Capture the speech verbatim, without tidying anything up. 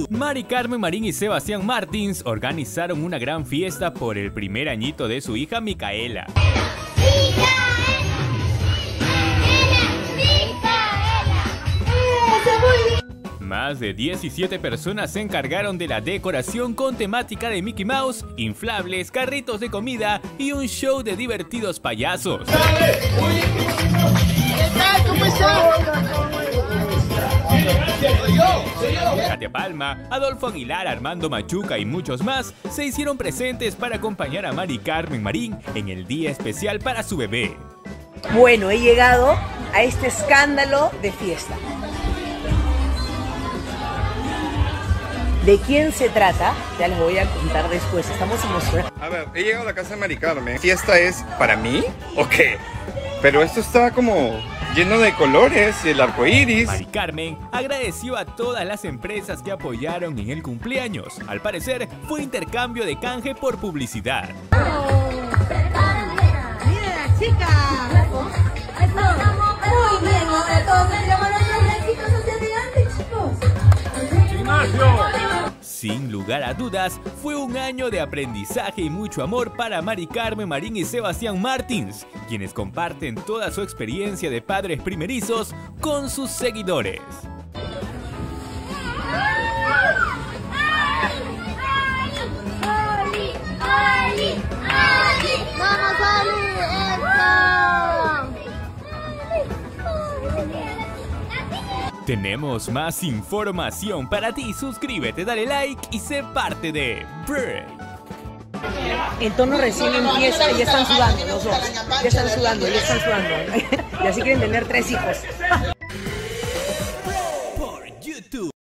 Mari Carmen Marín y Sebastián Martins organizaron una gran fiesta por el primer añito de su hija Micaela. Más de diecisiete personas se encargaron de la decoración con temática de Mickey Mouse, inflables, carritos de comida y un show de divertidos payasos. Katia Palma, Adolfo Aguilar, Armando Machuca y muchos más se hicieron presentes para acompañar a Mari Carmen Marín en el día especial para su bebé. Bueno, he llegado a este escándalo de fiesta. ¿De quién se trata? Ya les voy a contar después, estamos emocionados. A ver, he llegado a la casa de Mari Carmen. ¿Fiesta es para mí o qué? Pero esto está como lleno de colores y el arco iris. Mari Carmen agradeció a todas las empresas que apoyaron en el cumpleaños. Al parecer, fue intercambio de canje por publicidad. ¡Oh! ¡Mira, chica! Muy bien, ahora todos tendremos nuestros éxitos hacia adelante, chicos. ¡Gimnasio! Sin lugar a dudas, fue un año de aprendizaje y mucho amor para Mari Carmen Marín y Sebastián Martins, quienes comparten toda su experiencia de padres primerizos con sus seguidores. Tenemos más información para ti. Suscríbete, dale like y sé parte de Break. El tono recién empieza y ya están sudando los dos. Ya están sudando, ya están sudando. Y así quieren tener tres hijos.